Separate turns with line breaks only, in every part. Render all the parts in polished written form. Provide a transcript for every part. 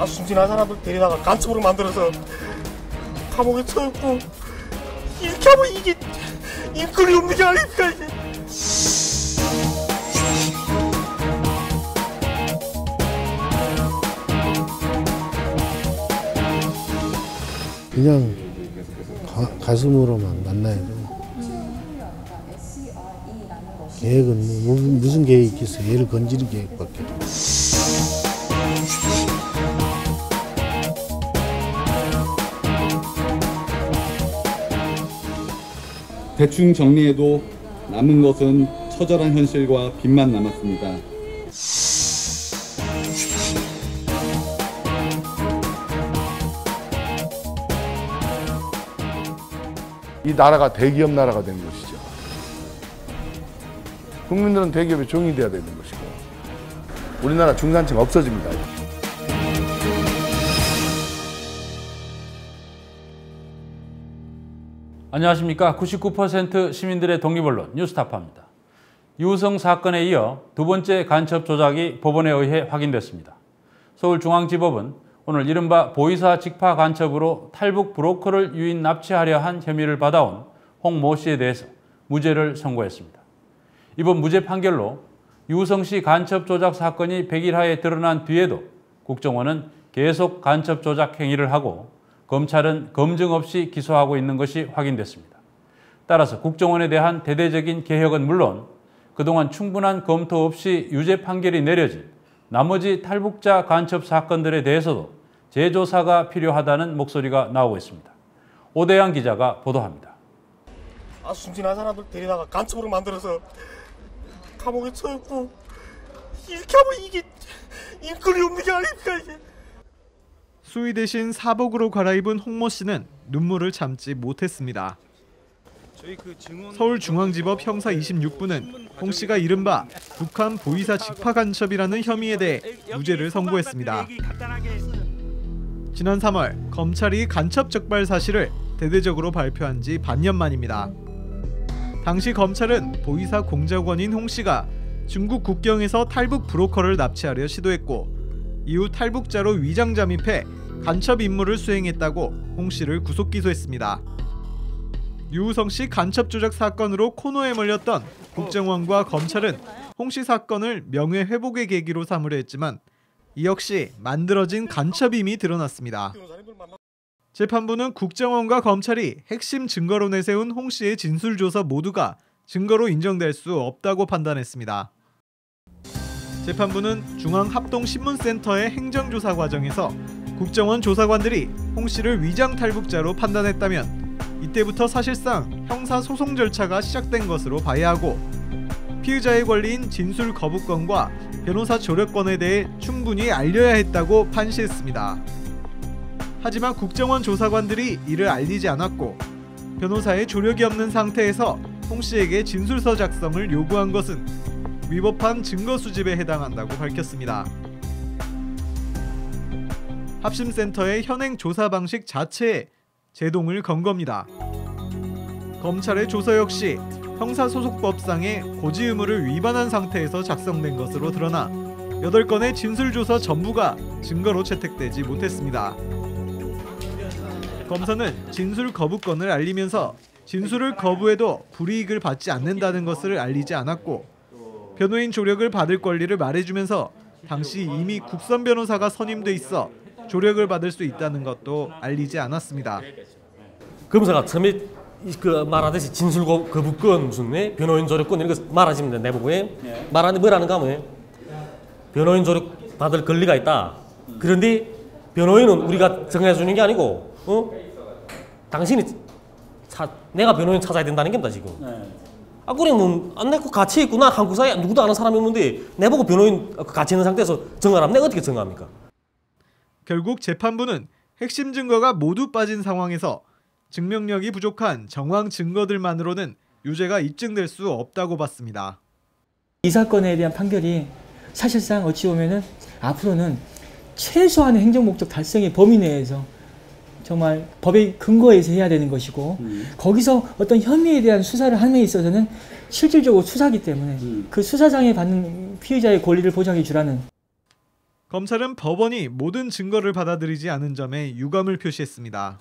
순진한 사람들 데리다가 간첩으로 만들어서 감옥에 쳐있고 이렇게 하면 이게 인권이 없는 게 아닙니까 이게.
그냥 가슴으로만 만나야죠. 계획은 무슨 계획이 있겠어요. 얘를 건지는 계획밖에.
대충 정리해도 남은 것은 처절한 현실과 빚만 남았습니다.
이 나라가 대기업 나라가 된 것이죠. 국민들은 대기업의 종이 되어야 되는 것이고 우리나라 중산층 없어집니다.
안녕하십니까. 99% 시민들의 독립언론 뉴스타파입니다. 유우성 사건에 이어 두 번째 간첩 조작이 법원에 의해 확인됐습니다. 서울중앙지법은 오늘 이른바 보이사 직파 간첩으로 탈북 브로커를 유인 납치하려 한 혐의를 받아온 홍 모 씨에 대해서 무죄를 선고했습니다. 이번 무죄 판결로 유우성 씨 간첩 조작 사건이 100일하에 드러난 뒤에도 국정원은 계속 간첩 조작 행위를 하고 검찰은 검증 없이 기소하고 있는 것이 확인됐습니다. 따라서 국정원에 대한 대대적인 개혁은 물론 그동안 충분한 검토 없이 유죄 판결이 내려진 나머지 탈북자 간첩 사건들에 대해서도 재조사가 필요하다는 목소리가 나오고 있습니다. 오대양 기자가 보도합니다.
순진한 사람들 데리다가 간첩으로 만들어서 감옥에 쳐있고 이렇게 하면 이게 인권이 없는 게 아닙니까 이게.
수의 대신 사복으로 갈아입은 홍모 씨는 눈물을 참지 못했습니다. 서울중앙지법 형사 26부는 홍 씨가 이른바 북한 보이사 직파 간첩이라는 혐의에 대해 무죄를 선고했습니다. 지난 3월 검찰이 간첩 적발 사실을 대대적으로 발표한 지 반년 만입니다. 당시 검찰은 보이사 공작원인 홍 씨가 중국 국경에서 탈북 브로커를 납치하려 시도했고 이후 탈북자로 위장 잠입해 간첩 임무를 수행했다고 홍 씨를 구속 기소했습니다. 유우성 씨 간첩 조작 사건으로 코너에 몰렸던 국정원과 검찰은 홍 씨 사건을 명예 회복의 계기로 삼으려 했지만 이 역시 만들어진 간첩임이 드러났습니다. 재판부는 국정원과 검찰이 핵심 증거로 내세운 홍 씨의 진술조서 모두가 증거로 인정될 수 없다고 판단했습니다. 재판부는 중앙합동신문센터의 행정조사 과정에서 국정원 조사관들이 홍 씨를 위장 탈북자로 판단했다면 이때부터 사실상 형사소송 절차가 시작된 것으로 봐야 하고 피의자의 권리인 진술 거부권과 변호사 조력권에 대해 충분히 알려야 했다고 판시했습니다. 하지만 국정원 조사관들이 이를 알리지 않았고 변호사의 조력이 없는 상태에서 홍 씨에게 진술서 작성을 요구한 것은 위법한 증거 수집에 해당한다고 밝혔습니다. 합심센터의 현행 조사 방식 자체에 제동을 건 겁니다. 검찰의 조서 역시 형사소송법상의 고지 의무를 위반한 상태에서 작성된 것으로 드러나 8건의 진술조서 전부가 증거로 채택되지 못했습니다. 검사는 진술 거부권을 알리면서 진술을 거부해도 불이익을 받지 않는다는 것을 알리지 않았고 변호인 조력을 받을 권리를 말해주면서 당시 이미 국선 변호사가 선임돼 있어 조력을 받을 수 있다는 것도 알리지 않았습니다.
검사가 처음에 말하듯이 진술 거부권 무슨 변호인 조력권 이런 거 말하시면 내보고 말하는데 뭐라는가 하면 변호인 조력 받을 권리가 있다. 그런데 변호인은 우리가 정해주는 게 아니고 당신이 내가 변호인 찾아야 된다는 겁니다 지금. 그래 뭐 내가 같이 있구나 한국 사이에 누구도 아는 사람이 없는데 내보고 변호인 같이 있는 상태에서 정하라면 내가 어떻게 정합니까?
결국 재판부는 핵심 증거가 모두 빠진 상황에서 증명력이 부족한 정황 증거들만으로는 유죄가 입증될 수 없다고 봤습니다.
이 사건에 대한 판결이 사실상 어찌 보면은 앞으로는 최소한의 행정 목적 달성의 범위 내에서 정말 법의 근거에서 해야 되는 것이고 거기서 어떤 혐의에 대한 수사를 하는 데 있어서는 실질적으로 수사기 때문에 그 수사장에 받는 피의자의 권리를 보장해 주라는
검찰은 법원이 모든 증거를 받아들이지 않은 점에 유감을 표시했습니다.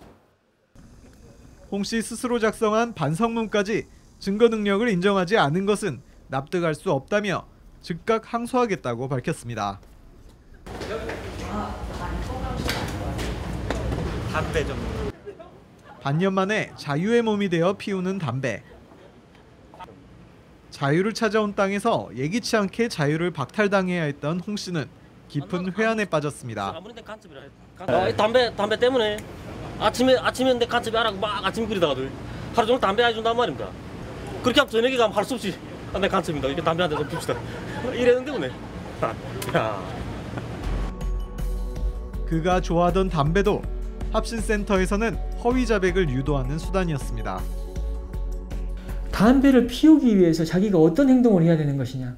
홍 씨 스스로 작성한 반성문까지 증거 능력을 인정하지 않은 것은 납득할 수 없다며 즉각 항소하겠다고 밝혔습니다.
담배 좀.
반년 만에 자유의 몸이 되어 피우는 담배. 자유를 찾아온 땅에서 예기치 않게 자유를 박탈당해야 했던 홍 씨는 깊은 회한에 빠졌습니다.
담배 때문에 아침에 내 간첩이 알아고 막 아침 그리다가도 하루 종일 담배 해준단 말입니다. 그렇게 하면 저녁에 가면 할 수 없이 내 간첩입니다. 이렇게 담배 한 대 좀 핍시다. 이랬는데 오네.
그가 좋아하던 담배도 합신센터에서는 허위 자백을 유도하는 수단이었습니다.
담배를 피우기 위해서 자기가 어떤 행동을 해야 되는 것이냐.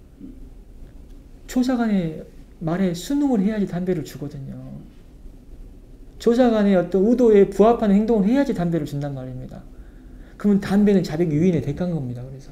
조사관의 말에 순응을 해야지 담배를 주거든요. 조사관의 어떤 의도에 부합하는 행동을 해야지 담배를 준단 말입니다. 그러면 담배는 자백 유인의 대가인 겁니다. 그래서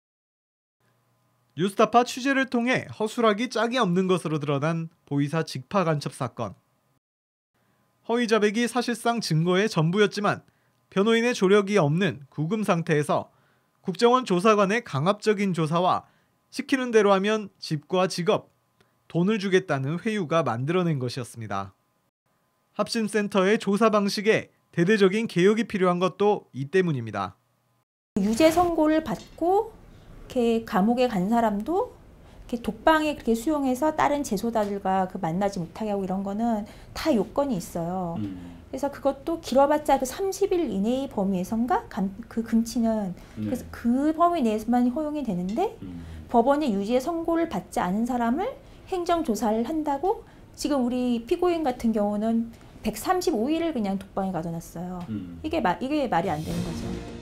뉴스타파 취재를 통해 허술하기 짝이 없는 것으로 드러난 보이사 직파 간첩 사건. 허위 자백이 사실상 증거의 전부였지만 변호인의 조력이 없는 구금 상태에서 국정원 조사관의 강압적인 조사와 시키는 대로 하면 집과 직업, 돈을 주겠다는 회유가 만들어낸 것이었습니다. 합심센터의 조사 방식에 대대적인 개혁이 필요한 것도 이 때문입니다.
유죄 선고를 받고 이렇게 감옥에 간 사람도 이렇게 독방에 그렇게 수용해서 다른 재소자들과 그 만나지 못하게 하고 이런 거는 다 요건이 있어요. 그래서 그것도 길어봤자 그 30일 이내의 범위에선가 그 금치는 그래서 그 범위 내에서만 허용이 되는데 법원이 유죄 선고를 받지 않은 사람을 행정조사를 한다고 지금 우리 피고인 같은 경우는 135일을 그냥 독방에 가둬놨어요. 이게 말이 안 되는 거죠.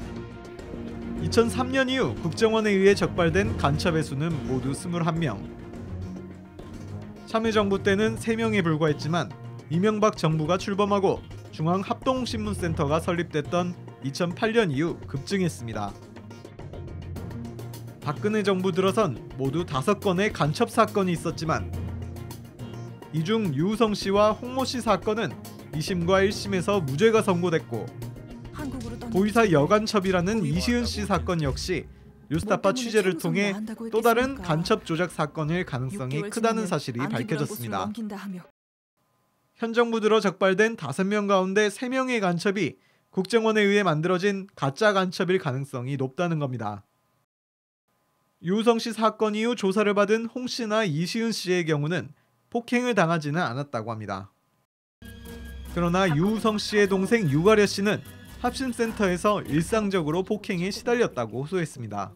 2003년 이후 국정원에 의해 적발된 간첩의 수는 모두 21명. 참여정부 때는 3명에 불과했지만 이명박 정부가 출범하고 중앙합동신문센터가 설립됐던 2008년 이후 급증했습니다. 박근혜 정부 들어선 모두 5건의 간첩 사건이 있었지만 이 중 유우성 씨와 홍모 씨 사건은 2심과 1심에서 무죄가 선고됐고 보이사 여간첩이라는 이시은 씨 사건 역시 뉴스타파 취재를 통해 또 다른 간첩 조작 사건일 가능성이 크다는 사실이 밝혀졌습니다. 현 정부 들어 적발된 5명 가운데 3명의 간첩이 국정원에 의해 만들어진 가짜 간첩일 가능성이 높다는 겁니다. 유우성 씨 사건 이후 조사를 받은 홍 씨나 이시은 씨의 경우는 폭행을 당하지는 않았다고 합니다. 그러나 유우성 씨의 동생 유가려 씨는 합심센터에서 일상적으로 폭행에 시달렸다고 호소했습니다.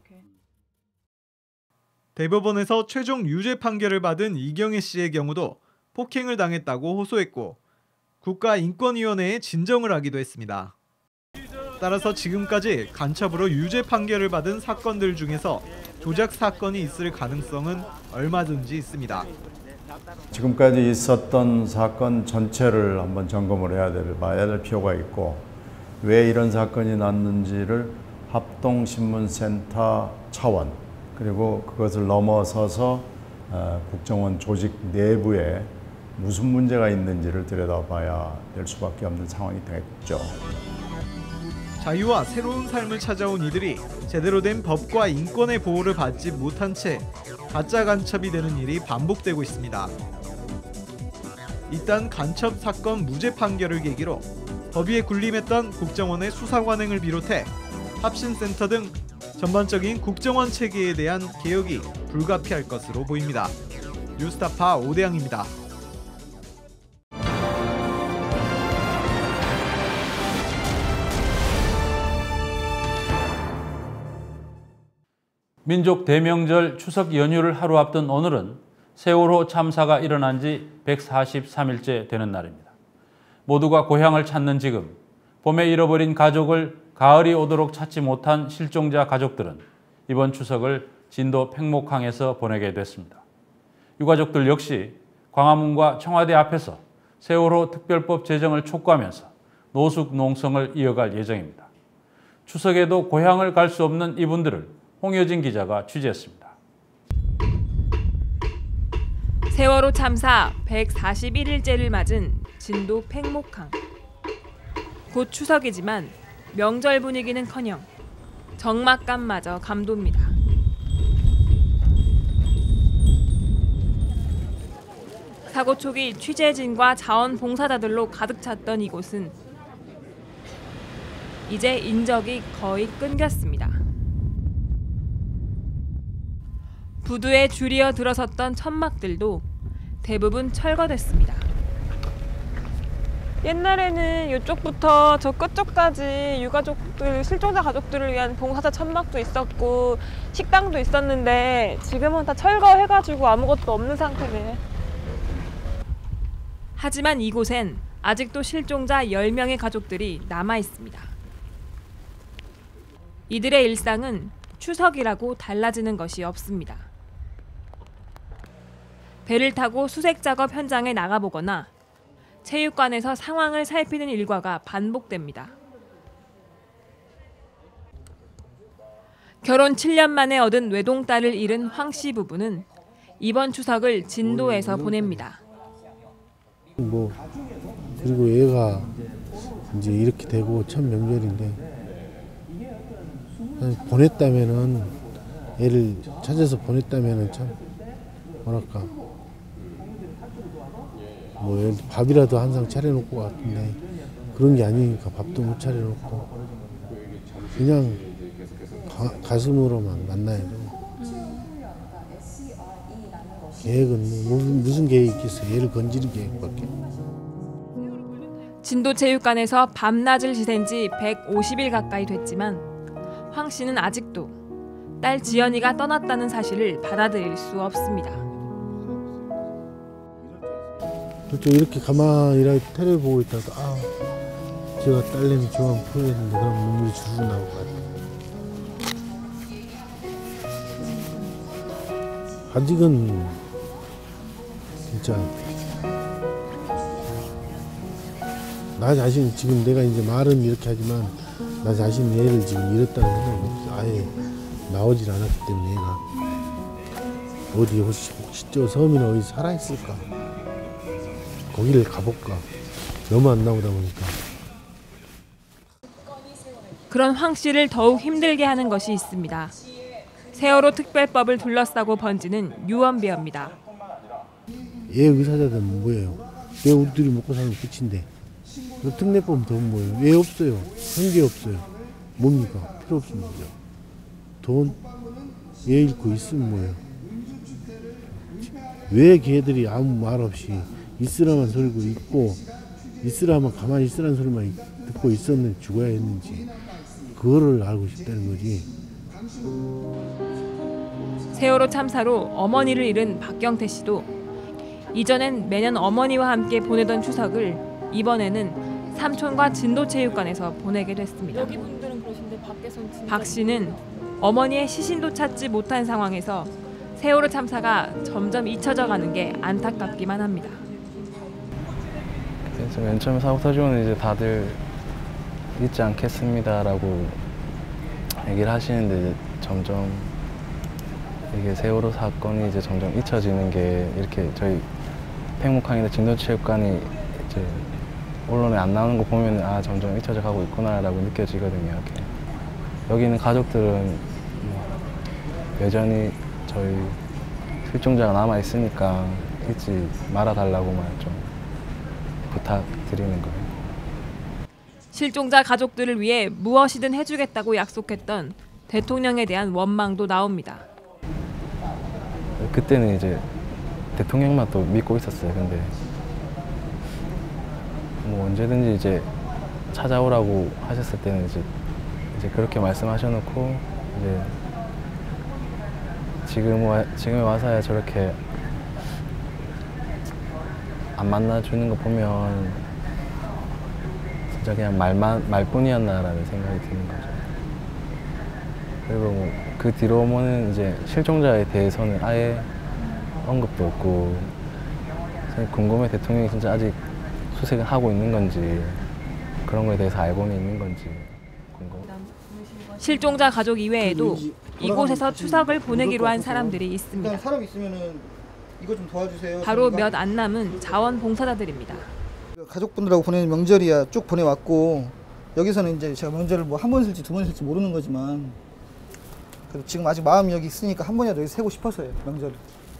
대법원에서 최종 유죄 판결을 받은 이경혜 씨의 경우도 폭행을 당했다고 호소했고 국가인권위원회에 진정을 하기도 했습니다. 따라서 지금까지 간첩으로 유죄 판결을 받은 사건들 중에서 조작 사건이 있을 가능성은 얼마든지 있습니다.
지금까지 있었던 사건 전체를 한번 점검을 봐야 될 필요가 있고 왜 이런 사건이 났는지를 합동신문센터 차원 그리고 그것을 넘어서서 국정원 조직 내부에 무슨 문제가 있는지를 들여다봐야 될 수밖에 없는 상황이 되겠죠.
자유와 새로운 삶을 찾아온 이들이 제대로 된 법과 인권의 보호를 받지 못한 채 가짜 간첩이 되는 일이 반복되고 있습니다. 이딴 간첩 사건 무죄 판결을 계기로 법위에 군림했던 국정원의 수사 관행을 비롯해 합신센터 등 전반적인 국정원 체계에 대한 개혁이 불가피할 것으로 보입니다. 뉴스타파 오대양입니다.
민족 대명절 추석 연휴를 하루 앞둔 오늘은 세월호 참사가 일어난 지 143일째 되는 날입니다. 모두가 고향을 찾는 지금 봄에 잃어버린 가족을 가을이 오도록 찾지 못한 실종자 가족들은 이번 추석을 진도 팽목항에서 보내게 됐습니다. 유가족들 역시 광화문과 청와대 앞에서 세월호 특별법 제정을 촉구하면서 노숙 농성을 이어갈 예정입니다. 추석에도 고향을 갈 수 없는 이분들을 홍여진 기자가 취재했습니다.
세월호 참사 141일째를 맞은 진도 팽목항. 곧 추석이지만 명절 분위기는커녕 적막감마저 감돕니다. 사고 초기 취재진과 자원봉사자들로 가득 찼던 이곳은 이제 인적이 거의 끊겼습니다. 부두에 줄이어 들어섰던 천막들도 대부분 철거됐습니다. 옛날에는 이쪽부터 저 끝쪽까지 유가족들, 실종자 가족들을 위한 봉사자 천막도 있었고 식당도 있었는데 지금은 다 철거해가지고 아무것도 없는 상태네. 하지만 이곳엔 아직도 실종자 10명의 가족들이 남아 있습니다. 이들의 일상은 추석이라고 달라지는 것이 없습니다. 배를 타고 수색 작업 현장에 나가보거나 체육관에서 상황을 살피는 일과가 반복됩니다. 결혼 7년 만에 얻은 외동딸을 잃은 황 씨 부부는 이번 추석을 진도에서 보냅니다.
그리고 애가 이제 이렇게 되고 첫 명절인데 보냈다면은 애를 찾아서 보냈다면은 참 뭐랄까 밥이라도 항상 차려놓고 같은데 그런 게 아니니까 밥도 못 차려놓고 그냥 가슴으로만 만나야죠. 계획은 무슨 계획이 있겠어요. 애를 건지는 계획밖에.
진도체육관에서 밤낮을 지샌 지 150일 가까이 됐지만 황 씨는 아직도 딸 지연이가 떠났다는 사실을 받아들일 수 없습니다.
그렇죠. 이렇게 가만히 텔레비 보고 있다가 제가 딸내미 좋아하면 풀어야겠는데 그럼 눈물이 줄줄 나올 것 같아요. 아직은 진짜 나 자신 지금 내가 이제 말은 이렇게 하지만 나 자신 애를 지금 잃었다는 생각이 없어. 아예 나오질 않았기 때문에 얘가 어디 혹시 저 섬이나 어디 살아있을까? 거기를 가볼까? 너무 안 나오다 보니까.
그런 황 씨를 더욱 힘들게 하는 것이 있습니다. 세월호 특별법을 둘러싸고 번지는 유언비어입니다.
얘 의사자들은 뭐예요? 왜 우리들이 먹고 사는 끝인데? 특례법은 더 뭐예요? 왜 없어요? 한 게 없어요. 뭡니까? 필요 없습니다. 돈? 얘 잃고 있으면 뭐예요? 왜 걔들이 아무 말 없이 있으라만 소리고 있고 있으라만 가만히 있으라는 소리만 듣고 있었는지 죽어야 했는지 그거를 알고 싶다는 거지.
세월호 참사로 어머니를 잃은 박경태 씨도 이전엔 매년 어머니와 함께 보내던 추석을 이번에는 삼촌과 진도체육관에서 보내게 됐습니다.
여기 분들은 그러신데 밖에서는 진짜
박 씨는 어머니의 시신도 찾지 못한 상황에서 세월호 참사가 점점 잊혀져 가는 게 안타깝기만 합니다.
그래서 맨 처음에 사고 터지고는 이제 다들 잊지 않겠습니다라고 얘기를 하시는데 이제 점점 이게 세월호 사건이 이제 점점 잊혀지는 게 이렇게 저희 팽목항이나 진도체육관이 이제 언론에 안 나오는 거 보면 아 점점 잊혀져 가고 있구나라고 느껴지거든요. 이렇게. 여기 있는 가족들은 여전히 저희 실종자가 남아 있으니까 잊지 말아달라고만 좀 부탁드리는 거예요.
실종자 가족들을 위해 무엇이든 해주겠다고 약속했던 대통령에 대한 원망도 나옵니다.
그때는 이제 대통령만 또 믿고 있었어요. 근데 뭐 언제든지 이제 찾아오라고 하셨을 때는 이제 그렇게 말씀하셔놓고 이제 지금에 와서야 저렇게 안 만나주는 거 보면 진짜 그냥 말뿐이었나라는 생각이 드는 거죠. 그리고 뭐 그 뒤로는 이제 실종자에 대해서는 아예 언급도 없고 궁금해 대통령이 진짜 아직 수색을 하고 있는 건지 그런 거에 대해서 알고는 있는 건지 궁금해.
실종자 가족 이외에도 이곳에서 추석을 보내기로 한 사람들이 있습니다.
사람 있으면은
이거 좀 도와주세요.
바로 몇 안 남은 자원봉사자들입니다.
가족분들하고 보내는 명절이야 쭉 보내왔고 여기서는 이제 제가 명절을 뭐 한 번 쓸지 두 번 쓸지 모르는 거지만 그래도 지금 아직 마음이 여기 있으니까 한 번이라도 여기 새고 싶어서요, 명절을.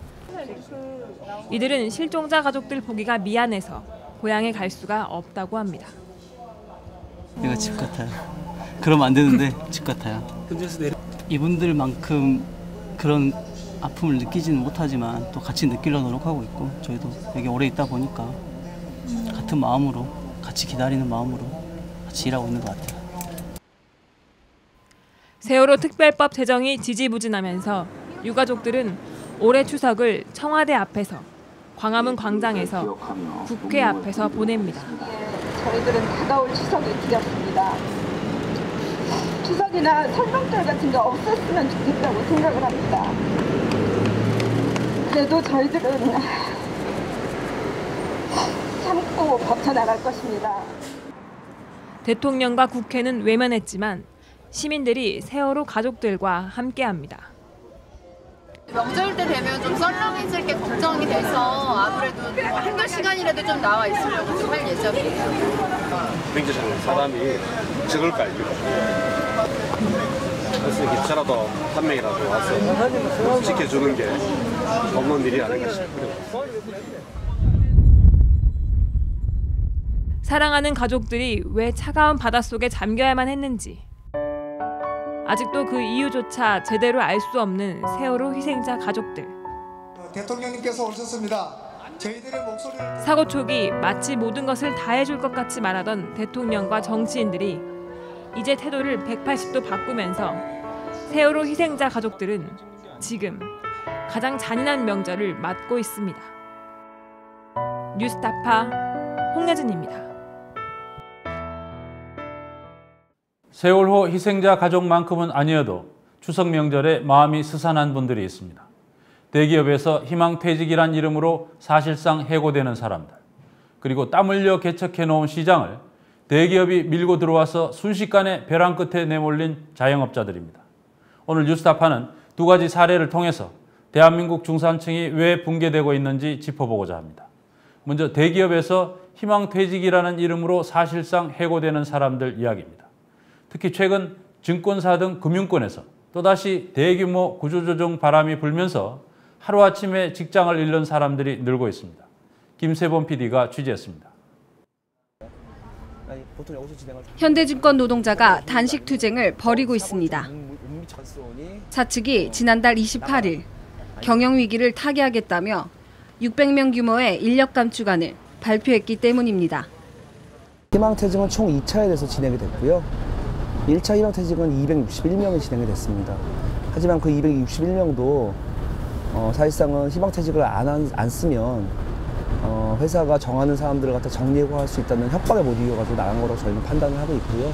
이들은 실종자 가족들 보기가 미안해서 고향에 갈 수가 없다고 합니다.
내가 집 같아요. 그러면 안 되는데 집 같아요. 이분들만큼 그런 아픔을 느끼지는 못하지만 또 같이 느끼려고 노력하고 있고 저희도 여기 오래 있다 보니까 같은 마음으로 같이 기다리는 마음으로 같이 일하고 있는 것 같아요.
세월호 특별법 제정이 지지부진하면서 유가족들은 올해 추석을 청와대 앞에서, 광화문 광장에서, 국회 앞에서 보냅니다.
저희들은 다가올 추석이 두렵습니다. 추석이나 설명절 같은 거 없었으면 좋겠다고 생각을 합니다. 그래도 저희들은 참고 버텨나갈 것입니다.
대통령과 국회는 외면했지만 시민들이 세월호 가족들과 함께합니다.
명절 때 되면 좀 썰렁해질 게 걱정이 돼서 아무래도 한두 시간이라도 좀 나와 있으려고 좀 할 예정이에요.
경제상 사람이 적을까요? 그래서 기차라도 한 명이라도 와서 지켜주는 게 없는 일이 아닌가 싶고요.
사랑하는 가족들이 왜 차가운 바닷속에 잠겨야만 했는지, 아직도 그 이유조차 제대로 알 수 없는 세월호 희생자 가족들.
대통령님께서 오셨습니다. 저희들의 목소리를...
사고 초기 마치 모든 것을 다 해줄 것 같이 말하던 대통령과 정치인들이 이제 태도를 180도 바꾸면서 세월호 희생자 가족들은 지금 가장 잔인한 명절을 맞고 있습니다. 뉴스타파 홍예진입니다.
세월호 희생자 가족만큼은 아니어도 추석 명절에 마음이 스산한 분들이 있습니다. 대기업에서 희망퇴직이란 이름으로 사실상 해고되는 사람들, 그리고 땀 흘려 개척해 놓은 시장을 대기업이 밀고 들어와서 순식간에 벼랑 끝에 내몰린 자영업자들입니다. 오늘 뉴스타파는 두 가지 사례를 통해서 대한민국 중산층이 왜 붕괴되고 있는지 짚어보고자 합니다. 먼저 대기업에서 희망퇴직이라는 이름으로 사실상 해고되는 사람들 이야기입니다. 특히 최근 증권사 등 금융권에서 또다시 대규모 구조조정 바람이 불면서 하루아침에 직장을 잃는 사람들이 늘고 있습니다. 김세범 PD가 취재했습니다.
현대증권 노동자가 단식 투쟁을 벌이고 있습니다. 사측이 지난달 28일 경영위기를 타개하겠다며 600명 규모의 인력 감축안을 발표했기 때문입니다.
희망퇴직은 총 2차에 대해서 진행이 됐고요. 1차 희망퇴직은 261명이 진행이 됐습니다. 하지만 그 261명도 사실상은 희망퇴직을 안 쓰면 회사가 정하는 사람들을 갖다 정리해고할 수 있다는 협박에 못 이겨가지고 나간 거라고 저희는 판단을 하고 있고요.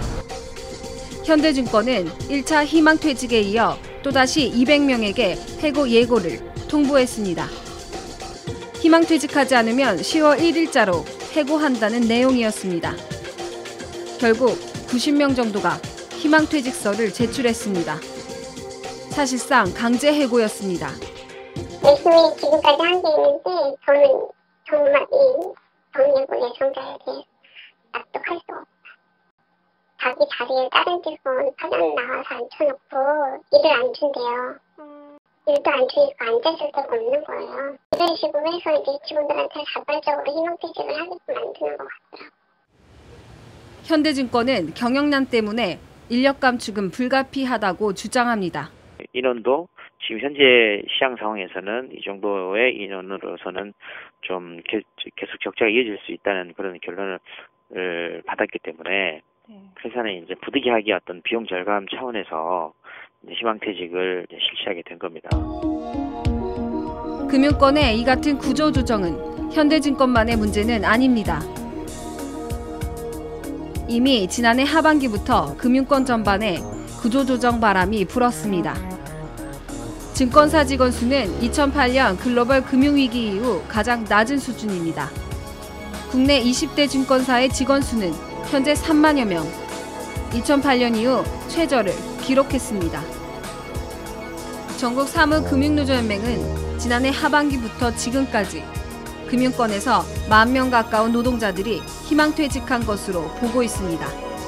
현대증권은 1차 희망퇴직에 이어 또다시 200명에게 해고 예고를 통보했습니다. 희망퇴직하지 않으면 10월 1일자로 해고한다는 내용이었습니다. 결국 90명 정도가 희망퇴직서를 제출했습니다. 사실상 강제 해고였습니다.
열심히 지금까지 한 게 있는데 저는 정말 이 정리해고 예정자에 대해 납득할 수 없다. 자기 자리에 다른 직원 사장 나와서 앉혀놓고 일을 안 준대요. 일도 안 주니까 앉았을 데가 없는 거예요. 이런 식으로 해서 이제 직원들한테 자발적으로 희망퇴직을 하게끔 만드는 것 같더라고요.
현대증권은 경영난 때문에 인력 감축은 불가피하다고 주장합니다.
인원도 지금 현재 시장 상황에서는 이 정도의 인원으로서는 좀 계속 적자가 이어질 수 있다는 그런 결론을 받았기 때문에 회사는 이제 부득이하게 어떤 비용 절감 차원에서 희망퇴직을 실시하게 된 겁니다.
금융권의 이 같은 구조 조정은 현대증권만의 문제는 아닙니다. 이미 지난해 하반기부터 금융권 전반에 구조조정 바람이 불었습니다. 증권사 직원 수는 2008년 글로벌 금융위기 이후 가장 낮은 수준입니다. 국내 20대 증권사의 직원 수는 현재 3만여 명, 2008년 이후 최저를 기록했습니다. 전국 사무금융노조연맹은 지난해 하반기부터 지금까지 금융권에서 10,000명 가까운 노동자들이 희망퇴직한 것으로 보고 있습니다.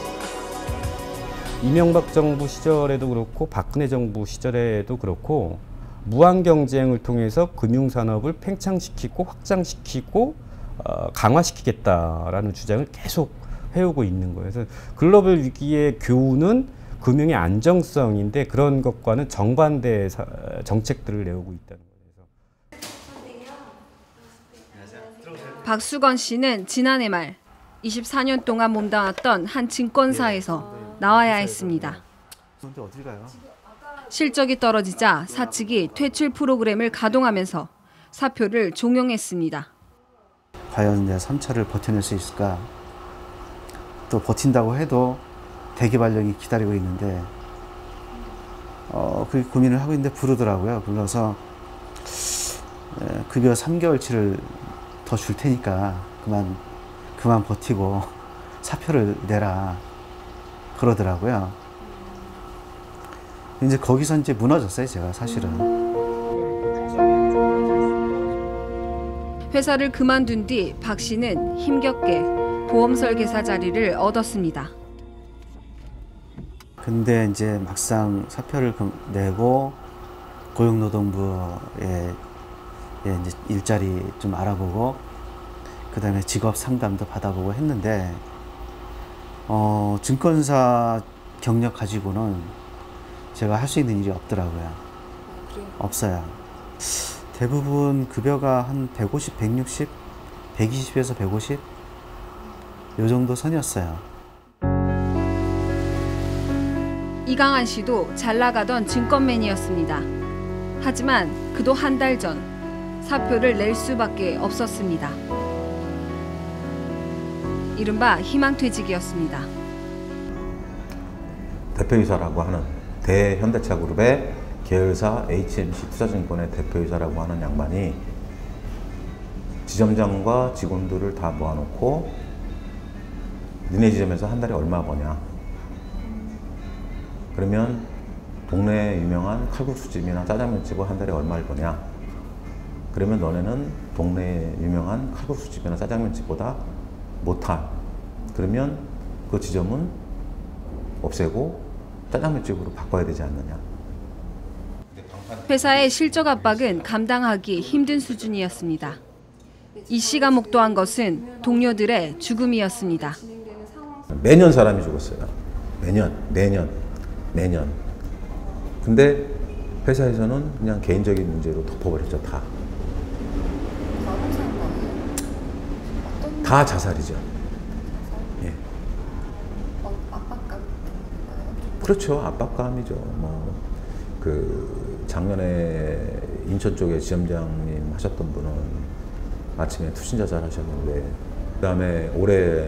이명박 정부 시절에도 그렇고 박근혜 정부 시절에도 그렇고 무한 경쟁을 통해서 금융산업을 팽창시키고 확장시키고 강화시키겠다라는 주장을 계속 해오고 있는 거예요. 그래서 글로벌 위기의 교훈은 금융의 안정성인데 그런 것과는 정반대의 정책들을 내오고 있다는 거예요.
박수건 씨는 지난해 말 24년 동안 몸담았던 한 증권사에서 나와야 했습니다.
어딜 가요?
실적이 떨어지자 사측이 퇴출 프로그램을 가동하면서 사표를 종용했습니다.
과연 이제 3차를 버텨낼 수 있을까? 또 버틴다고 해도 대기발령이 기다리고 있는데 그 고민을 하고 있는데 부르더라고요. 불러서 급여 3개월치를 더 줄 테니까 그만 버티고 사표를 내라 그러더라고요. 이제 거기서 이제 무너졌어요, 제가 사실은.
회사를 그만둔 뒤 박 씨는 힘겹게 보험 설계사 자리를 얻었습니다.
근데 이제 막상 사표를 내고 고용노동부에 이제 일자리 좀 알아보고 그다음에 직업 상담도 받아보고 했는데 증권사 경력 가지고는 제가 할 수 있는 일이 없더라고요. 없어요. 대부분 급여가 한 150, 160, 120에서 150 요 정도 선이었어요.
이강한 씨도 잘 나가던 증권맨이었습니다. 하지만 그도 한 달 전 사표를 낼 수밖에 없었습니다. 이른바 희망퇴직이었습니다.
대표이사라고 하는 대현대차그룹의 계열사 HMC 투자증권의 대표이사라고 하는 양반이 지점장과 직원들을 다 모아놓고 니네 지점에서 한 달에 얼마 버냐? 그러면 동네에 유명한 칼국수집이나 짜장면집을 한 달에 얼마를 버냐? 그러면 너네는 동네에 유명한 칼국수집이나 짜장면집보다 못할. 그러면 그 지점은 없애고 짜장면집으로 바꿔야 되지 않느냐.
회사의 실적 압박은 감당하기 힘든 수준이었습니다. 이 씨가 목도한 것은 동료들의 죽음이었습니다.
매년 사람이 죽었어요. 매년. 근데 회사에서는 그냥 개인적인 문제로 덮어버렸죠, 다. 다 자살이죠. 예.
압박감?
그렇죠. 압박감이죠. 작년에 인천 쪽에 지점장님 하셨던 분은 아침에 투신 자살하셨는데, 그다음에 올해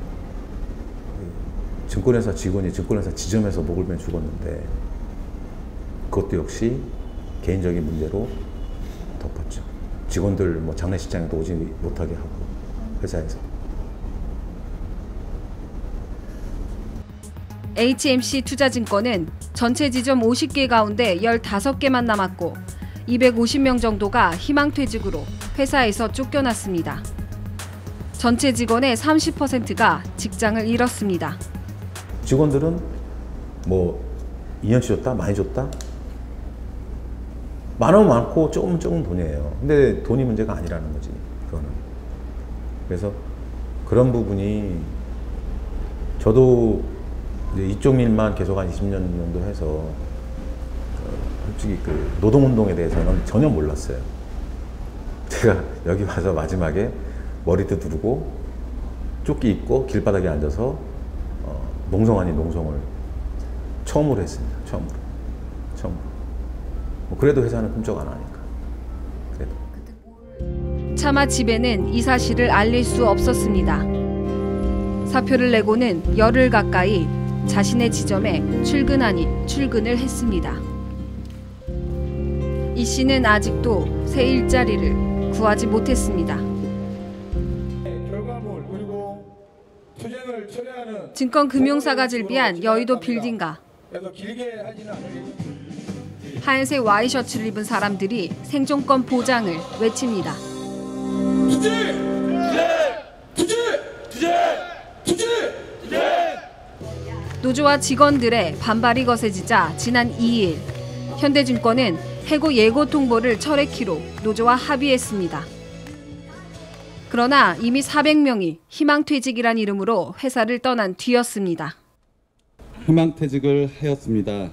증권회사 직원이 증권회사 지점에서 목을 매 죽었는데, 그것도 역시 개인적인 문제로 덮었죠. 직원들 장례식장에도 오지 못하게 하고, 회사에서.
HMC 투자증권은 전체 지점 50개 가운데 15개만 남았고 250명 정도가 희망퇴직으로 회사에서 쫓겨났습니다. 전체 직원의 30%가 직장을 잃었습니다.
직원들은 2년치 줬다? 많이 줬다? 많으면 많고 조금은 조금 돈이에요. 근데 돈이 문제가 아니라는 거지, 그거는. 그래서 그런 부분이 저도 이제 이쪽 일만 계속 한 20년 정도 해서 솔직히 그 노동운동에 대해서는 전혀 몰랐어요. 제가 여기 와서 마지막에 머리도 두르고 조끼 입고 길바닥에 앉아서 농성 아닌 농성을 처음으로 했습니다. 처음으로. 그래도 회사는 꿈쩍 안 하니까. 그래도.
차마 집에는 이 사실을 알릴 수 없었습니다. 사표를 내고는 열흘 가까이 자신의 지점에 출근 아닌 출근을 했습니다. 이 씨는 아직도 새 일자리를 구하지 못했습니다. 증권금융사가 즐비한 여의도 빌딩가. 하얀색 와이셔츠를 입은 사람들이 생존권 보장을 외칩니다. 노조와 직원들의 반발이 거세지자 지난 2일 현대증권은 해고 예고 통보를 철회키로 노조와 합의했습니다. 그러나 이미 400명이 희망퇴직이란 이름으로 회사를 떠난 뒤였습니다.
희망퇴직을 하였습니다.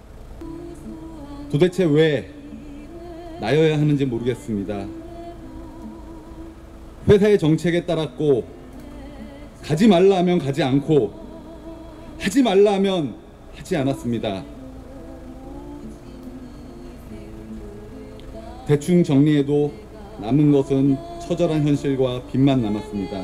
도대체 왜 나여야 하는지 모르겠습니다. 회사의 정책에 따랐고 가지 말라 하면 가지 않고 하지 말라 하면 하지 않았습니다. 대충 정리해도 남은 것은 처절한 현실과 빚만 남았습니다.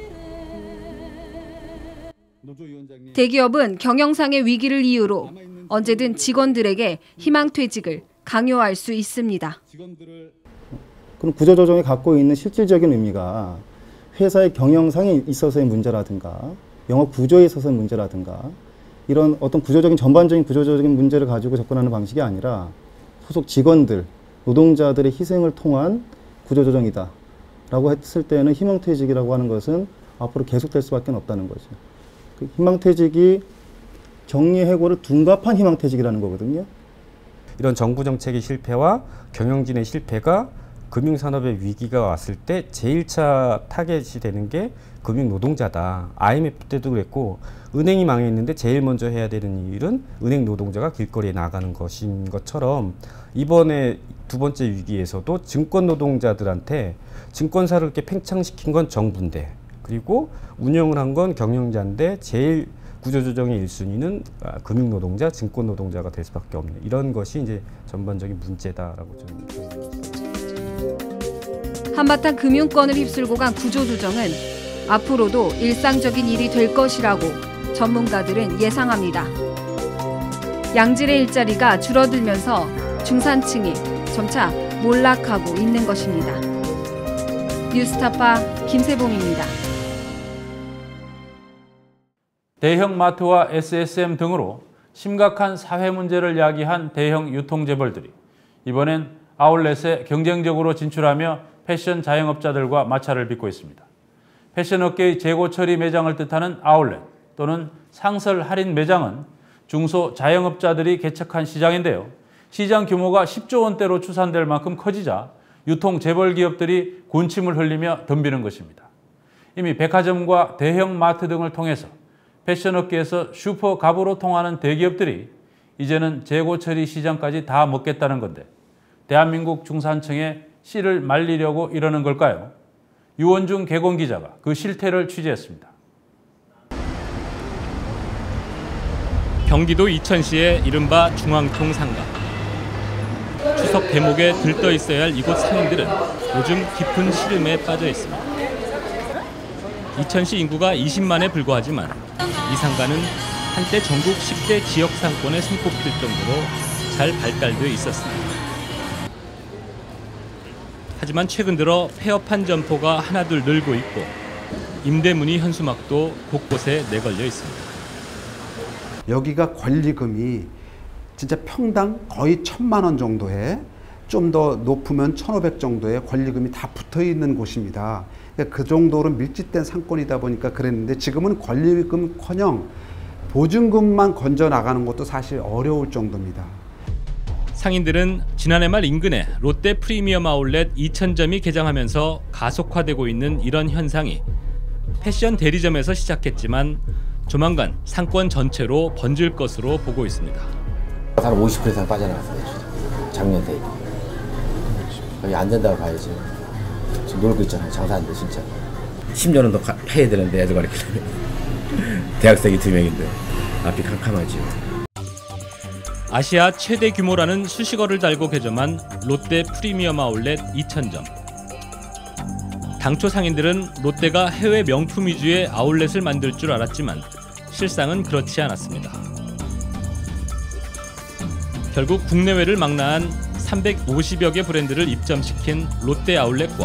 대기업은 경영상의 위기를 이유로 언제든 직원들에게 희망퇴직을 강요할 수 있습니다.
그럼 구조조정이 갖고 있는 실질적인 의미가 회사의 경영상에 있어서의 문제라든가 영업 구조에 있어서의 문제라든가 이런 어떤 구조적인 전반적인 구조적인 문제를 가지고 접근하는 방식이 아니라 소속 직원들, 노동자들의 희생을 통한 구조조정이다 라고 했을 때는 희망퇴직이라고 하는 것은 앞으로 계속될 수밖에 없다는 거죠. 그 희망퇴직이 정리해고를 둔갑한 희망퇴직이라는 거거든요.
이런 정부 정책의 실패와 경영진의 실패가 금융산업의 위기가 왔을 때 제1차 타겟이 되는 게 금융노동자다. IMF 때도 그랬고 은행이 망했는데 제일 먼저 해야 되는 일은 은행 노동자가 길거리에 나가는 것인 것처럼 이번에 두 번째 위기에서도 증권 노동자들한테 증권사를 이렇게 팽창시킨 건 정부인데 그리고 운영을 한 건 경영자인데 제일 구조조정의 1순위는 금융노동자, 증권노동자가 될 수밖에 없는 이런 것이 이제 전반적인 문제다라고 저는
한바탕 금융권을 휩쓸고 간 구조조정은 앞으로도 일상적인 일이 될 것이라고 전문가들은 예상합니다. 양질의 일자리가 줄어들면서 중산층이 점차 몰락하고 있는 것입니다. 뉴스타파 김세봉입니다.
대형 마트와 SSM 등으로 심각한 사회 문제를 야기한 대형 유통재벌들이 이번엔 아울렛에 경쟁적으로 진출하며 패션 자영업자들과 마찰을 빚고 있습니다. 패션업계의 재고 처리 매장을 뜻하는 아울렛 또는 상설 할인 매장은 중소 자영업자들이 개척한 시장인데요. 시장 규모가 10조 원대로 추산될 만큼 커지자 유통 재벌 기업들이 군침을 흘리며 덤비는 것입니다. 이미 백화점과 대형 마트 등을 통해서 패션업계에서 슈퍼갑으로 통하는 대기업들이 이제는 재고 처리 시장까지 다 먹겠다는 건데 대한민국 중산층의 씨를 말리려고 이러는 걸까요? 유원중 개공 기자가 그 실태를 취재했습니다.
경기도 이천시의 이른바 중앙통 상가. 추석 대목에 들떠 있어야 할 이곳 상인들은 요즘 깊은 시름에 빠져 있습니다. 이천시 인구가 20만에 불과하지만 이 상가는 한때 전국 10대 지역 상권에 손꼽힐 정도로 잘 발달돼 있었습니다. 하지만 최근 들어 폐업한 점포가 하나둘 늘고 있고 임대문의 현수막도 곳곳에 내걸려 있습니다.
여기가 권리금이 진짜 평당 거의 1,000만 원 정도에 좀 더 높으면 1,500 정도의 권리금이 다 붙어 있는 곳입니다. 그 정도로 밀집된 상권이다 보니까 그랬는데 지금은 권리금커녕 보증금만 건져 나가는 것도 사실 어려울 정도입니다.
상인들은 지난해 말 인근에 롯데 프리미엄 아울렛 2,000점이 개장하면서 가속화되고 있는 이런 현상이 패션 대리점에서 시작했지만 조만간 상권 전체로 번질 것으로 보고 있습니다.
한 50% 이상 빠져나갔어요. 작년 대비. 여기 안 된다고 봐야지. 지금 놀고 있잖아요. 장사 안 돼 진짜. 10년은 더 해야 되는데 애들 가르치려면. 대학생이 2명인데 앞이 캄캄하지.
아시아 최대 규모라는 수식어를 달고 개점한 롯데 프리미엄 아울렛 2,000점. 당초 상인들은 롯데가 해외 명품 위주의 아울렛을 만들 줄 알았지만 실상은 그렇지 않았습니다. 결국 국내외를 망라한 350여 개 브랜드를 입점시킨 롯데 아울렛과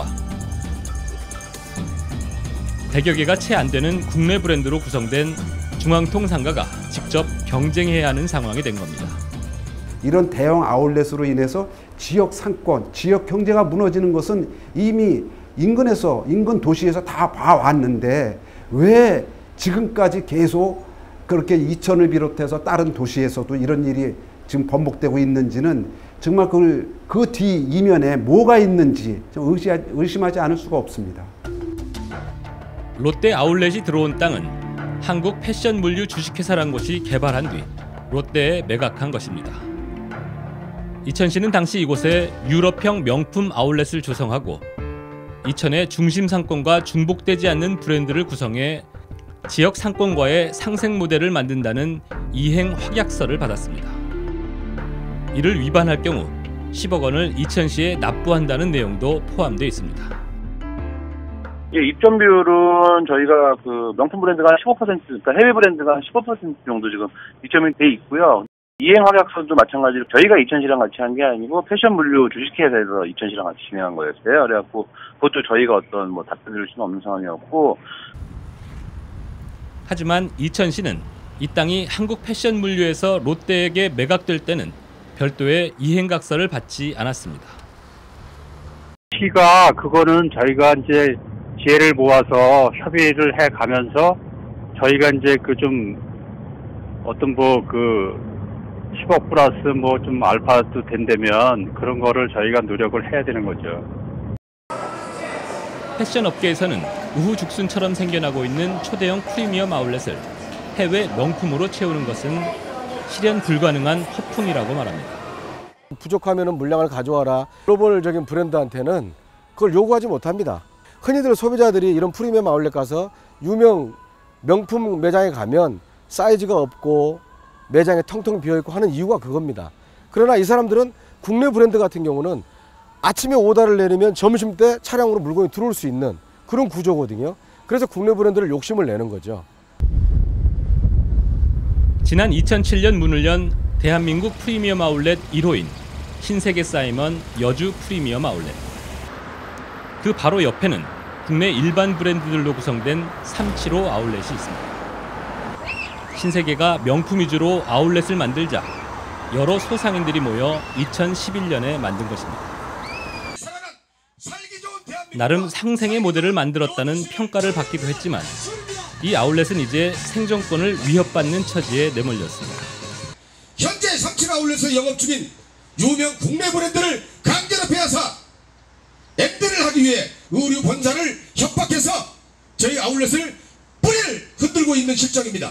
100여 개가 채 안 되는 국내 브랜드로 구성된 중앙통 상가가 직접 경쟁해야 하는 상황이 된 겁니다.
이런 대형 아울렛으로 인해서 지역 상권, 지역 경제가 무너지는 것은 이미 인근 도시에서 다 봐왔는데 왜 지금까지 계속 그렇게 이천을 비롯해서 다른 도시에서도 이런 일이 지금 번복되고 있는지는 정말 그 뒤 이면에 뭐가 있는지 좀 의심하지 않을 수가 없습니다.
롯데 아울렛이 들어온 땅은 한국 패션 물류 주식회사란 곳이 개발한 뒤 롯데에 매각한 것입니다. 이천시는 당시 이곳에 유럽형 명품 아울렛을 조성하고 이천의 중심 상권과 중복되지 않는 브랜드를 구성해 지역 상권과의 상생 모델을 만든다는 이행 확약서를 받았습니다. 이를 위반할 경우 10억 원을 이천시에 납부한다는 내용도 포함되어 있습니다.
입점 비율은 저희가 그 명품 브랜드가 한 15%, 그러니까 해외 브랜드가 한 15% 정도 지금 입점이 돼 있고요. 이행 확약서도 마찬가지로 저희가 이천시랑 같이 한 게 아니고 패션 물류 주식회사에서 이천시랑 같이 진행한 거였어요. 그래갖고 그것도 저희가 어떤 뭐 답변드릴 수는 없는 상황이었고.
하지만 이천시는 이 땅이 한국 패션 물류에서 롯데에게 매각될 때는 별도의 이행각서를 받지 않았습니다.
시가 그거는 저희가 이제 지혜를 모아서 협의를 해 가면서 저희가 이제 그 좀 어떤 뭐 그 10억 플러스 뭐 좀 알파도 된다면 그런 거를 저희가 노력을 해야 되는 거죠.
패션 업계에서는 우후죽순처럼 생겨나고 있는 초대형 프리미엄 아울렛을 해외 명품으로 채우는 것은 실현 불가능한 허풍이라고 말합니다.
부족하면 물량을 가져와라. 글로벌적인 브랜드한테는 그걸 요구하지 못합니다. 흔히들 소비자들이 이런 프리미엄 아울렛 가서 유명 명품 매장에 가면 사이즈가 없고 매장에 텅텅 비어있고 하는 이유가 그겁니다. 그러나 이 사람들은 국내 브랜드 같은 경우는 아침에 오다를 내리면 점심때 차량으로 물건이 들어올 수 있는 그런 구조거든요. 그래서 국내 브랜드를 욕심을 내는 거죠.
지난 2007년 문을 연 대한민국 프리미엄 아울렛 1호인 신세계 사이먼 여주 프리미엄 아울렛. 그 바로 옆에는 국내 일반 브랜드들로 구성된 375 아울렛이 있습니다. 신세계가 명품 위주로 아울렛을 만들자 여러 소상인들이 모여 2011년에 만든 것입니다. 나름 상생의 모델을 만들었다는 평가를 받기도 했지만 이 아울렛은 이제 생존권을 위협받는 처지에 내몰렸습니다.
현재 375 아울렛에서 영업 중인 유명 국내 브랜드를 강제로 빼앗아 엠드를 하기 위해 의류 본사를 협박해서 저희 아울렛을 뿌리를 흔들고 있는 실정입니다.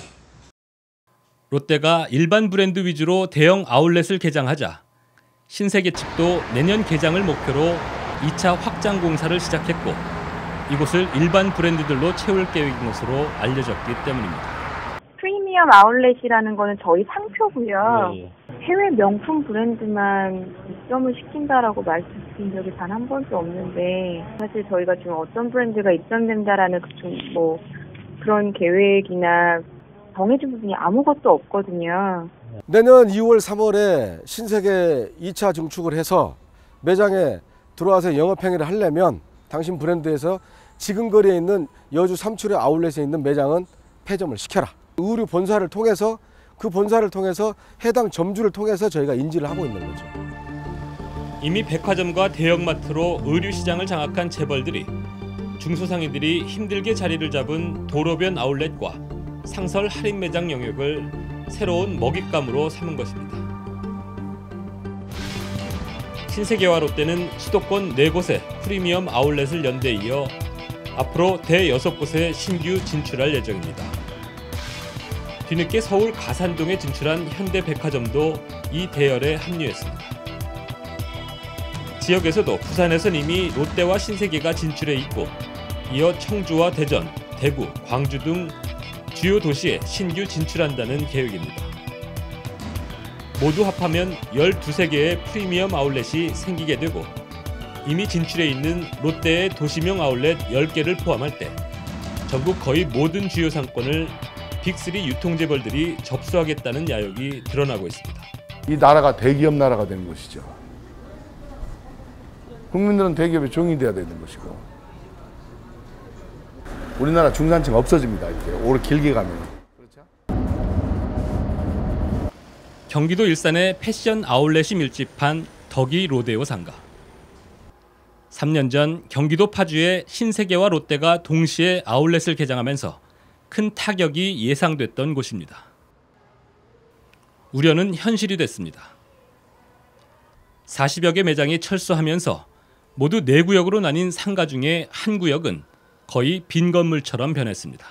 롯데가 일반 브랜드 위주로 대형 아울렛을 개장하자 신세계 측도 내년 개장을 목표로 2차 확장 공사를 시작했고 이곳을 일반 브랜드들로 채울 계획인 것으로 알려졌기 때문입니다.
프리미엄 아울렛이라는 거는 저희 상표고요. 해외 명품 브랜드만 입점을 시킨다라고 말씀드린 적이 단 한 번도 없는데 사실 저희가 지금 어떤 브랜드가 입점된다라는 뭐 그런 계획이나 정해진 부분이 아무것도 없거든요.
내년 2월, 3월에 신세계 2차 증축을 해서 매장에 들어와서 영업행위를 하려면 당신 브랜드에서 지금 거리에 있는 여주 375 아울렛에 있는 매장은 폐점을 시켜라. 의류 본사를 통해서 그 본사를 통해서 해당 점주를 통해서 저희가 인지를 하고 있는 거죠.
이미 백화점과 대형마트로 의류 시장을 장악한 재벌들이 중소상인들이 힘들게 자리를 잡은 도로변 아울렛과 상설 할인 매장 영역을 새로운 먹잇감으로 삼은 것입니다. 신세계와 롯데는 수도권 4곳에 프리미엄 아울렛을 연 데 이어 앞으로 대 6곳에 신규 진출할 예정입니다. 뒤늦게 서울 가산동에 진출한 현대백화점도 이 대열에 합류했습니다. 지역에서도 부산에선 이미 롯데와 신세계가 진출해 있고 이어 청주와 대전, 대구, 광주 등 주요 도시에 신규 진출한다는 계획입니다. 모두 합하면 12개의 프리미엄 아울렛이 생기게 되고 이미 진출해 있는 롯데의 도시명 아울렛 10개를 포함할 때 전국 거의 모든 주요 상권을 빅3 유통재벌들이 접수하겠다는 야욕이 드러나고 있습니다.
이 나라가 대기업 나라가 되는 것이죠. 국민들은 대기업에 종이 돼야 되는 것이고 우리나라 중산층 없어집니다. 이렇게 오래 길게 가면.
경기도 일산의 패션 아울렛이 밀집한 덕이 로데오 상가. 3년 전 경기도 파주에 신세계와 롯데가 동시에 아울렛을 개장하면서 큰 타격이 예상됐던 곳입니다. 우려는 현실이 됐습니다. 40여 개 매장이 철수하면서 모두 4구역으로 나뉜 상가 중에 한 구역은 거의 빈 건물처럼 변했습니다.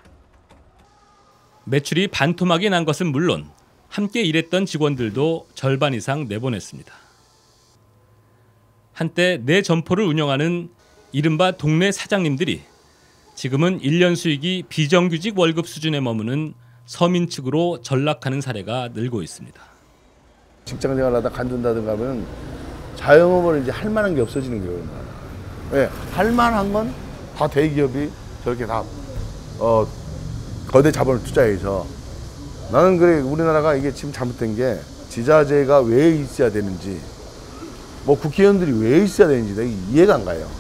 매출이 반토막이 난 것은 물론 함께 일했던 직원들도 절반 이상 내보냈습니다. 한때 내 점포를 운영하는 이른바 동네 사장님들이 지금은 1년 수익이 비정규직 월급 수준에 머무는 서민 측으로 전락하는 사례가 늘고 있습니다.
직장 생활하다 간둔다든가 하면 자영업을 이제 할 만한 게 없어지는 거예요. 왜? 할 만한 건 다 대기업이 저렇게 다 거대 자본을 투자해서 나는 그래 우리나라가 이게 지금 잘못된 게 지자체가 왜 있어야 되는지 뭐 국회의원들이 왜 있어야 되는지 내가 이해가 안 가요.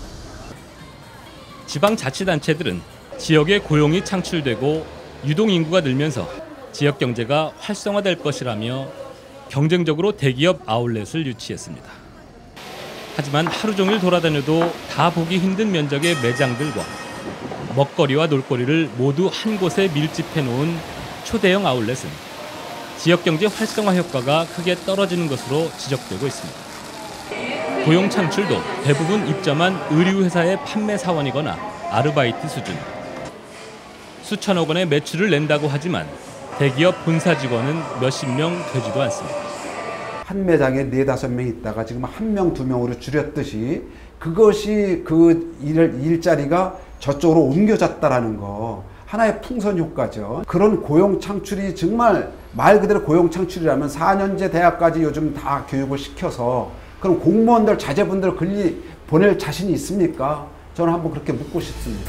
지방자치단체들은 지역에 고용이 창출되고 유동인구가 늘면서 지역 경제가 활성화될 것이라며 경쟁적으로 대기업 아울렛을 유치했습니다. 하지만 하루 종일 돌아다녀도 다 보기 힘든 면적의 매장들과 먹거리와 놀거리를 모두 한 곳에 밀집해 놓은 초대형 아울렛은 지역 경제 활성화 효과가 크게 떨어지는 것으로 지적되고 있습니다. 고용 창출도 대부분 입점한 의류회사의 판매 사원이거나 아르바이트 수준. 수천억 원의 매출을 낸다고 하지만 대기업 본사 직원은 몇십 명 되지도 않습니다.
한 매장에 4-5명 있다가 지금 1명, 2명으로 줄였듯이 그것이 그 일자리가 저쪽으로 옮겨졌다라는 거 하나의 풍선 효과죠. 그런 고용 창출이 정말 말 그대로 고용 창출이라면 4년제 대학까지 요즘 다 교육을 시켜서 그럼 공무원들 자제분들 보낼 자신이 있습니까? 저는 한번 그렇게 묻고 싶습니다.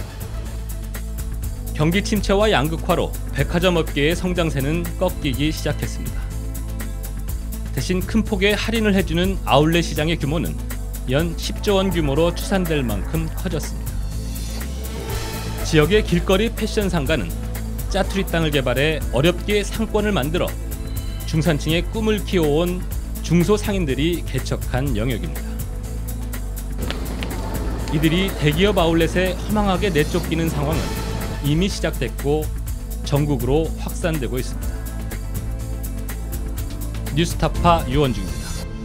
경기 침체와 양극화로 백화점 업계의 성장세는 꺾이기 시작했습니다. 대신 큰 폭의 할인을 해주는 아울렛 시장의 규모는 연 10조 원 규모로 추산될 만큼 커졌습니다. 지역의 길거리 패션 상가는 짜투리 땅을 개발해 어렵게 상권을 만들어 중산층의 꿈을 키워온 중소상인들이 개척한 영역입니다. 이들이 대기업 아울렛에 허망하게 내쫓기는 상황은 이미 시작됐고 전국으로 확산되고 있습니다. 뉴스타파 유원중입니다.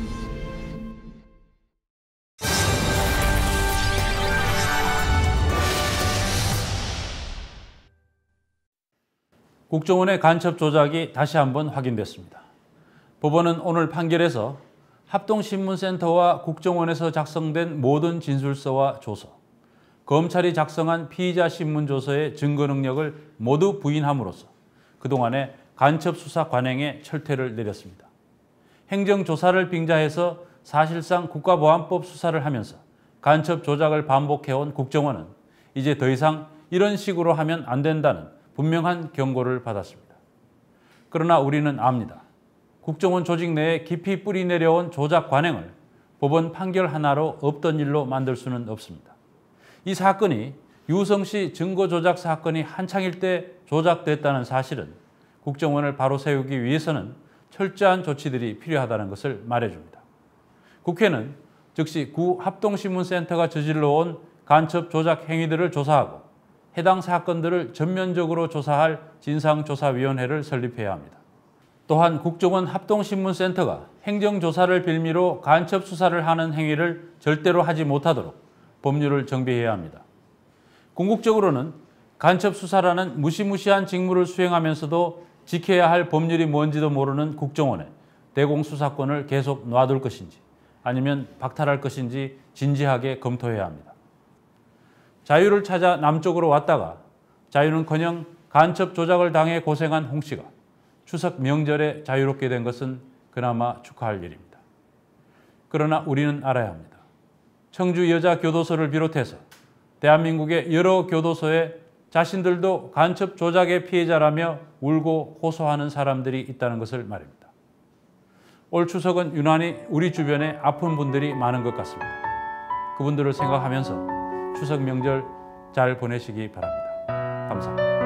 국정원의 간첩 조작이 다시 한번 확인됐습니다. 법원은 오늘 판결에서 합동신문센터와 국정원에서 작성된 모든 진술서와 조서, 검찰이 작성한 피의자 신문조서의 증거 능력을 모두 부인함으로써 그동안의 간첩 수사 관행에 철퇴를 내렸습니다. 행정조사를 빙자해서 사실상 국가보안법 수사를 하면서 간첩 조작을 반복해온 국정원은 이제 더 이상 이런 식으로 하면 안 된다는 분명한 경고를 받았습니다. 그러나 우리는 압니다. 국정원 조직 내에 깊이 뿌리 내려온 조작 관행을 법원 판결 하나로 없던 일로 만들 수는 없습니다. 이 사건이 유성씨 증거 조작 사건이 한창일 때 조작됐다는 사실은 국정원을 바로 세우기 위해서는 철저한 조치들이 필요하다는 것을 말해줍니다. 국회는 즉시 구 합동신문센터가 저질러온 간첩 조작 행위들을 조사하고 해당 사건들을 전면적으로 조사할 진상조사위원회를 설립해야 합니다. 또한 국정원 합동신문센터가 행정조사를 빌미로 간첩 수사를 하는 행위를 절대로 하지 못하도록 법률을 정비해야 합니다. 궁극적으로는 간첩 수사라는 무시무시한 직무를 수행하면서도 지켜야 할 법률이 뭔지도 모르는 국정원에 대공수사권을 계속 놔둘 것인지 아니면 박탈할 것인지 진지하게 검토해야 합니다. 자유를 찾아 남쪽으로 왔다가 자유는커녕 간첩 조작을 당해 고생한 홍 씨가 추석 명절에 자유롭게 된 것은 그나마 축하할 일입니다. 그러나 우리는 알아야 합니다. 청주 여자교도소를 비롯해서 대한민국의 여러 교도소에 자신들도 간첩 조작의 피해자라며 울고 호소하는 사람들이 있다는 것을 말입니다. 올 추석은 유난히 우리 주변에 아픈 분들이 많은 것 같습니다. 그분들을 생각하면서 추석 명절 잘 보내시기 바랍니다. 감사합니다.